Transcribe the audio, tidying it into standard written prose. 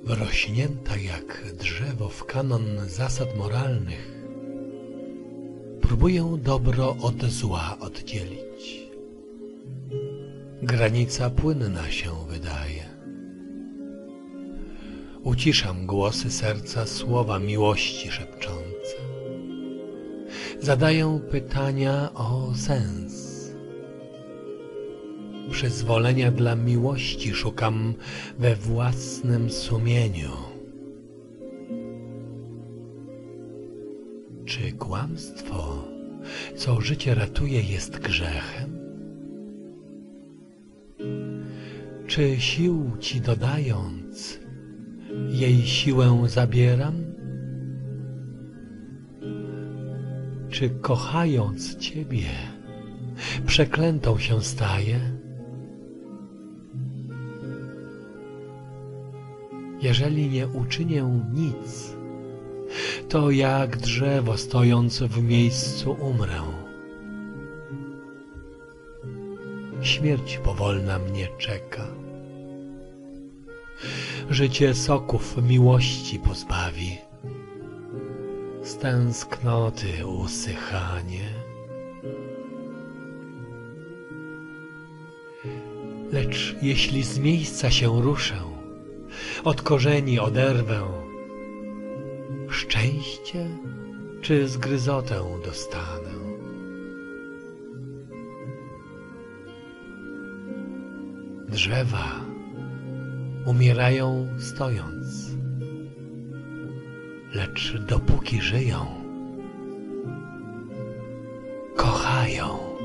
wrośnięta jak drzewo w kanon zasad moralnych, próbuję dobro od zła oddzielić. Granica płynna się wydaje. Uciszam głosy serca, słowa miłości szepczące. Zadaję pytania o sens. Przyzwolenia dla miłości szukam we własnym sumieniu. Czy kłamstwo, co życie ratuje, jest grzechem? Czy sił ci dodając, jej siłę zabieram? Czy kochając ciebie, przeklętą się staję? Jeżeli nie uczynię nic, to jak drzewo stojąc w miejscu umrę. Śmierć powolna mnie czeka. Życie soków miłości pozbawi. Z tęsknoty usychanie. Lecz jeśli z miejsca się ruszę, od korzeni oderwę, szczęście czy zgryzotę dostanę? Drzewa umierają stojąc, lecz dopóki żyją, kochają.